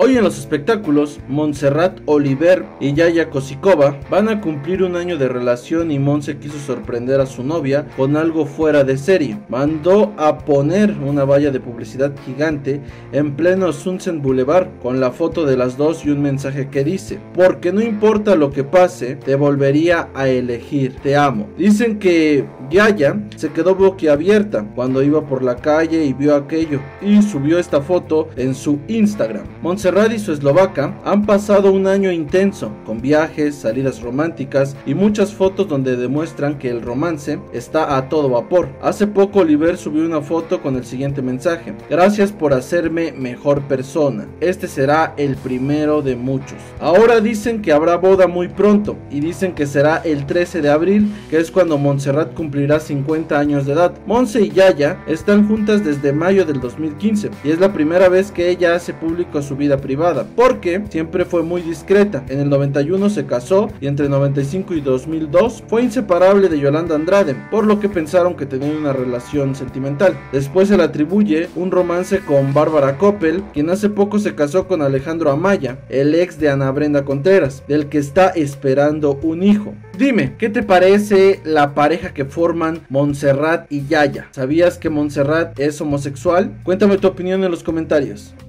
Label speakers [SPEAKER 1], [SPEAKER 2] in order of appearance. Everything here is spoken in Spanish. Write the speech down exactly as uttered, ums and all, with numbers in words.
[SPEAKER 1] Hoy en los espectáculos, Montserrat Oliver y Yaya Kosikova van a cumplir un año de relación y Monse quiso sorprender a su novia con algo fuera de serie. Mandó a poner una valla de publicidad gigante en pleno Sunset Boulevard con la foto de las dos y un mensaje que dice: porque no importa lo que pase, te volvería a elegir, te amo. Dicen que Yaya se quedó boquiabierta cuando iba por la calle y vio aquello y subió esta foto en su Instagram. Montserrat y su eslovaca han pasado un año intenso, con viajes, salidas románticas y muchas fotos donde demuestran que el romance está a todo vapor. Hace poco Oliver subió una foto con el siguiente mensaje: gracias por hacerme mejor persona, este será el primero de muchos. Ahora dicen que habrá boda muy pronto y dicen que será el trece de abril, que es cuando Montserrat cumplirá cincuenta años de edad. Monse y Yaya están juntas desde mayo del dos mil quince y es la primera vez que ella hace público su vida privada, porque siempre fue muy discreta. En el noventa y uno se casó y entre noventa y cinco y dos mil dos fue inseparable de Yolanda Andrade, por lo que pensaron que tenían una relación sentimental. Después se le atribuye un romance con Bárbara Coppel, quien hace poco se casó con Alejandro Amaya, el ex de Ana Brenda Contreras, del que está esperando un hijo. Dime, ¿qué te parece la pareja que forman Montserrat y Yaya? ¿Sabías que Montserrat es homosexual? Cuéntame tu opinión en los comentarios.